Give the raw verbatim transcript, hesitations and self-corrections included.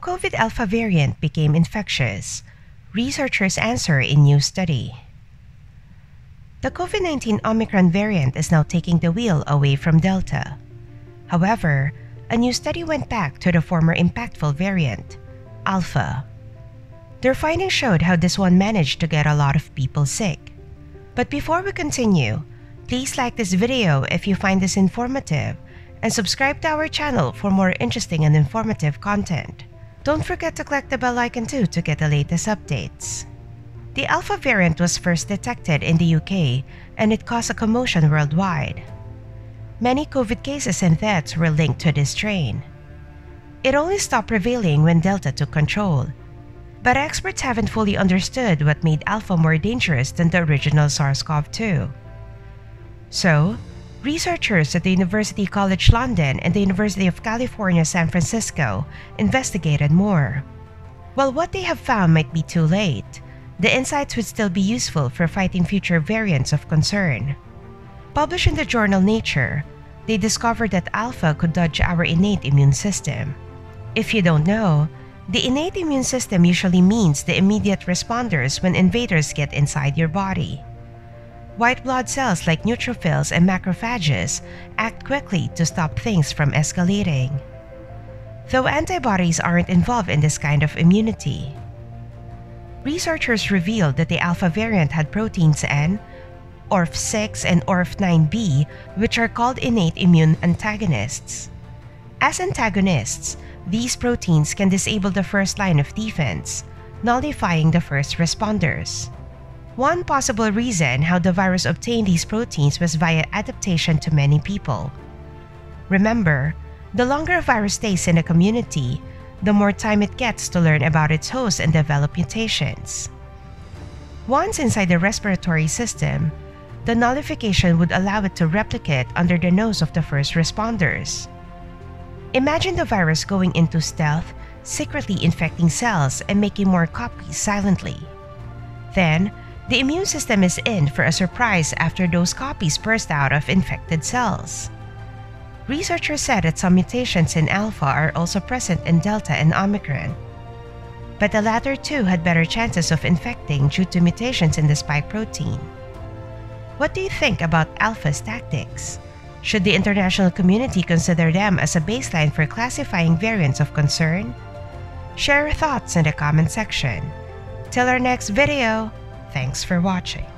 COVID Alpha variant became infectious, researchers answer in new study. The COVID nineteen Omicron variant is now taking the wheel away from Delta. However, a new study went back to the former impactful variant, Alpha. Their findings showed how this one managed to get a lot of people sick. But before we continue, please like this video if you find this informative and subscribe to our channel for more interesting and informative content. Don't forget to click the bell icon too to get the latest updates. The Alpha variant was first detected in the U K and it caused a commotion worldwide. Many COVID cases and deaths were linked to this strain. It only stopped prevailing when Delta took control, but experts haven't fully understood what made Alpha more dangerous than the original SARS CoV two. So, researchers at the University College London and the University of California, San Francisco investigated more. While what they have found might be too late, the insights would still be useful for fighting future variants of concern. Published in the journal Nature, they discovered that Alpha could dodge our innate immune system. If you don't know, the innate immune system usually means the immediate responders when invaders get inside your body. White blood cells like neutrophils and macrophages act quickly to stop things from escalating, though antibodies aren't involved in this kind of immunity. Researchers revealed that the Alpha variant had proteins N, O R F six, and O R F nine B, which are called innate immune antagonists. As antagonists, these proteins can disable the first line of defense, nullifying the first responders. One possible reason how the virus obtained these proteins was via adaptation to many people. Remember, the longer a virus stays in a community, the more time it gets to learn about its host and develop mutations. Once inside the respiratory system, the nullification would allow it to replicate under the nose of the first responders. Imagine the virus going into stealth, secretly infecting cells and making more copies silently. Then, the immune system is in for a surprise after those copies burst out of infected cells. Researchers said that some mutations in Alpha are also present in Delta and Omicron, but the latter two had better chances of infecting due to mutations in the spike protein. What do you think about Alpha's tactics? Should the international community consider them as a baseline for classifying variants of concern? Share your thoughts in the comment section. Till our next video, thanks for watching.